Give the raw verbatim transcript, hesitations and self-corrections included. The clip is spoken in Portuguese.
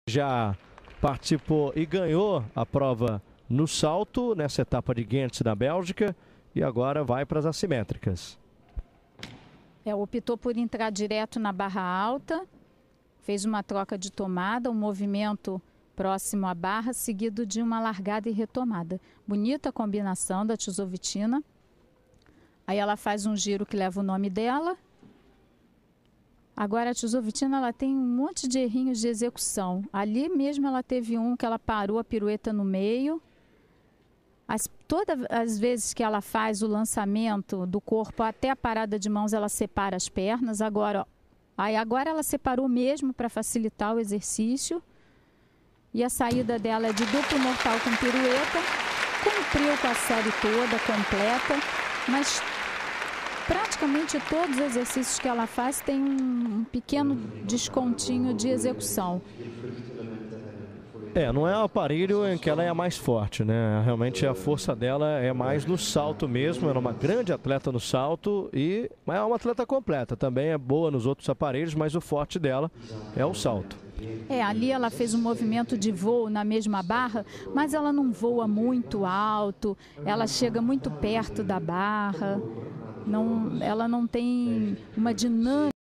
Já participou e ganhou a prova no salto, nessa etapa de Ghent na Bélgica, e agora vai para as assimétricas. É, optou por entrar direto na barra alta, fez uma troca de tomada, um movimento próximo à barra, seguido de uma largada e retomada. Bonita a combinação da Chusovitina. Aí ela faz um giro que leva o nome dela. Agora a Chusovitina, ela tem um monte de errinhos de execução. Ali mesmo ela teve um que ela parou a pirueta no meio. As, todas as vezes que ela faz o lançamento do corpo até a parada de mãos, ela separa as pernas. Agora, ó, aí agora ela separou mesmo para facilitar o exercício. E a saída dela é de duplo mortal com pirueta. Cumpriu com a série toda, completa. Mas praticamente todos os exercícios que ela faz tem um, um pequeno descontinho de execução. É, não é o aparelho em que ela é a mais forte, né? Realmente a força dela é mais no salto mesmo. Ela é uma grande atleta no salto e é uma atleta completa. Também é boa nos outros aparelhos, mas o forte dela é o salto. É, ali ela fez um movimento de voo na mesma barra, mas ela não voa muito alto, ela chega muito perto da barra, não, ela não tem uma dinâmica